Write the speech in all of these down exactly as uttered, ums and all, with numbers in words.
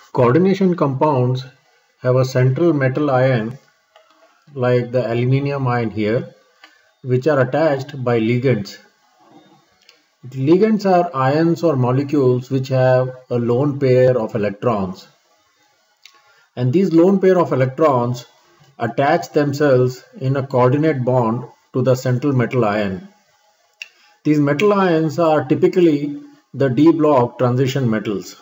Coordination compounds have a central metal ion like the aluminium ion here, which are attached by ligands. Ligands are ions or molecules which have a lone pair of electrons, and these lone pair of electrons attach themselves in a coordinate bond to the central metal ion. These metal ions are typically the d block transition metals.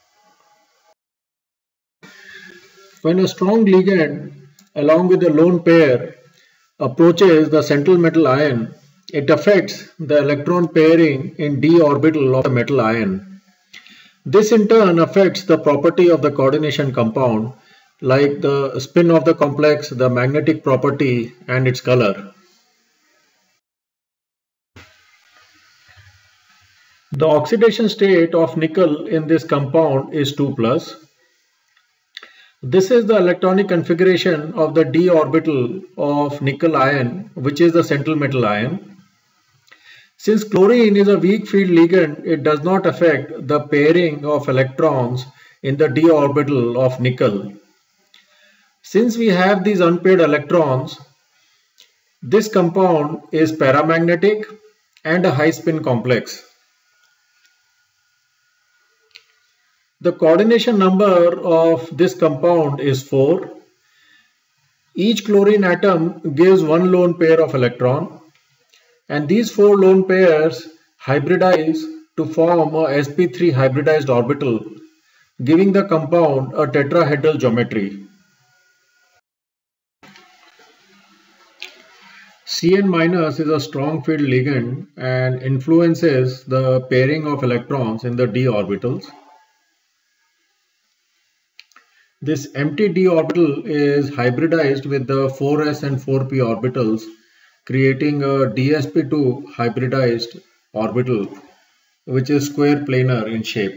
When a strong ligand along with a lone pair approaches the central metal ion, it affects the electron pairing in d orbital of the metal ion. This in turn affects the property of the coordination compound, like the spin of the complex, the magnetic property, and its color. The oxidation state of nickel in this compound is two plus. This is the electronic configuration of the d orbital of nickel ion, which is the central metal ion. Since chlorine is a weak field ligand, it does not affect the pairing of electrons in the d orbital of nickel. Since we have these unpaired electrons, this compound is paramagnetic and a high spin complex. The coordination number of this compound is four. Each chlorine atom gives one lone pair of electron, and these four lone pairs hybridize to form a s p three hybridized orbital, giving the compound a tetrahedral geometry. C n minus is a strong field ligand and influences the pairing of electrons in the d orbitals. This empty d orbital is hybridized with the four s and four p orbitals, creating a d s p two hybridized orbital, which is square planar in shape.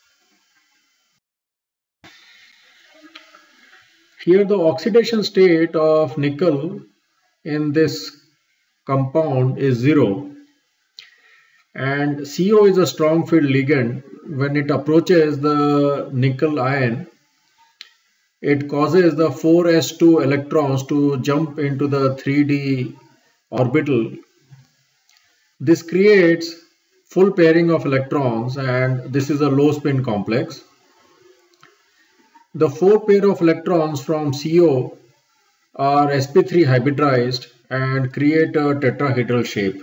Here the oxidation state of nickel in this compound is zero, and C O is a strong field ligand. When it approaches the nickel ion, it causes the four s two electrons to jump into the three d orbital. This creates full pairing of electrons, and this is a low spin complex. The four pair of electrons from C O are s p three hybridized and create a tetrahedral shape.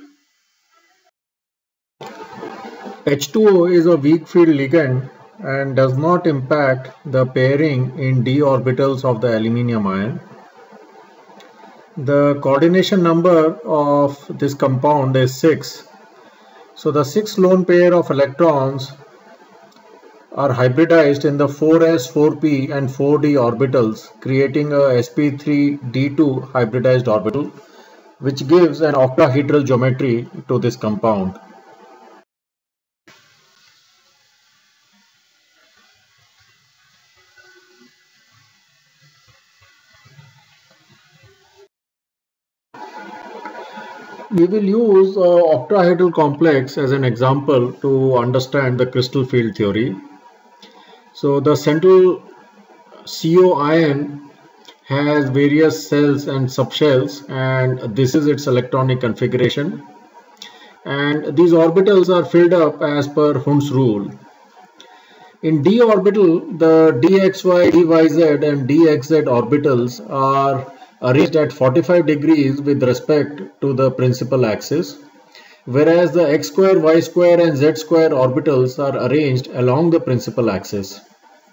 H two O is a weak field ligand and does not impact the pairing in d orbitals of the aluminium ion. The coordination number of this compound is six. So the six lone pair of electrons are hybridized in the four s, four p and four d orbitals, creating a s p three d two hybridized orbital, which gives an octahedral geometry to this compound. We will use an octahedral complex as an example to understand the crystal field theory. So the central C O ion has various cells and subshells, and this is its electronic configuration. And these orbitals are filled up as per Hund's rule. In d orbital, the dxy, dyz and dxz orbitals are arranged at forty-five degrees with respect to the principal axis, whereas the x square, y square and z square orbitals are arranged along the principal axis.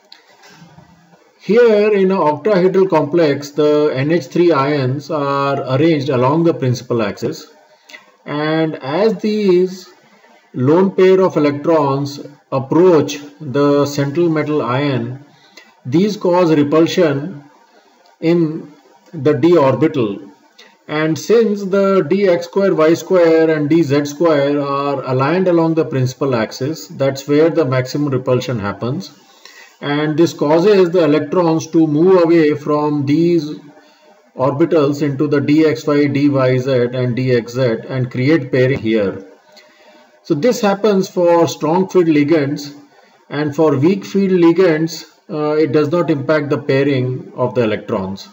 Here in an octahedral complex, the N H three ions are arranged along the principal axis, and as these lone pair of electrons approach the central metal ion, these cause repulsion in the d orbital, and since the dx square, y square and dz square are aligned along the principal axis, that's where the maximum repulsion happens, and this causes the electrons to move away from these orbitals into the dxy, dyz and dxz and create pairing here. So this happens for strong field ligands, and for weak field ligands uh, it does not impact the pairing of the electrons.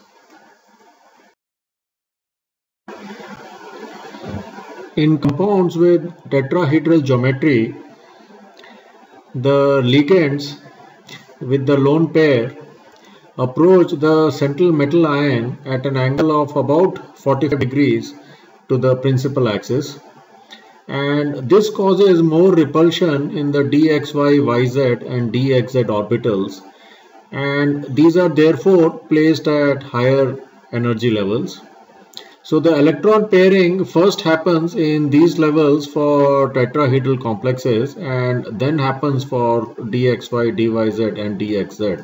In compounds with tetrahedral geometry, the ligands with the lone pair approach the central metal ion at an angle of about forty-five degrees to the principal axis, and this causes more repulsion in the d x y, y z and d x z orbitals, and these are therefore placed at higher energy levels. So the electron pairing first happens in these levels for tetrahedral complexes and then happens for d x y, d y z and d x z.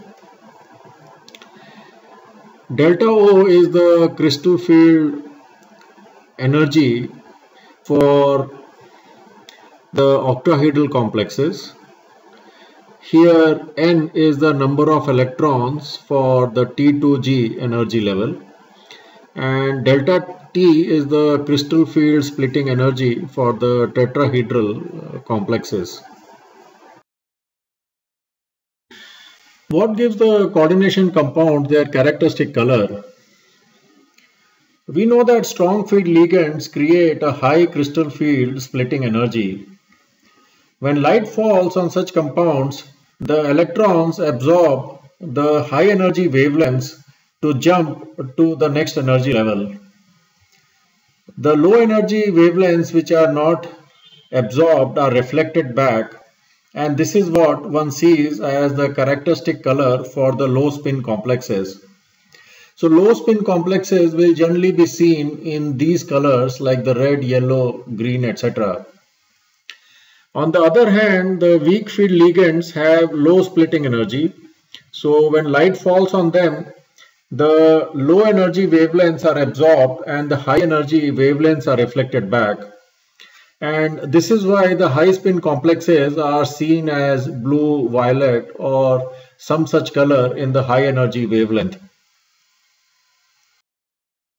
Delta O is the crystal field energy for the octahedral complexes. Here N is the number of electrons for the T two G energy level, and delta T is the crystal field splitting energy for the tetrahedral complexes. What gives the coordination compound their characteristic color? We know that strong field ligands create a high crystal field splitting energy. When light falls on such compounds, the electrons absorb the high energy wavelengths to jump to the next energy level. The low energy wavelengths which are not absorbed are reflected back, and this is what one sees as the characteristic color for the low spin complexes. So low spin complexes will generally be seen in these colors like the red, yellow, green, et cetera. On the other hand, the weak field ligands have low splitting energy. So when light falls on them, the low energy wavelengths are absorbed and the high energy wavelengths are reflected back. And this is why the high spin complexes are seen as blue, violet or some such color in the high energy wavelength.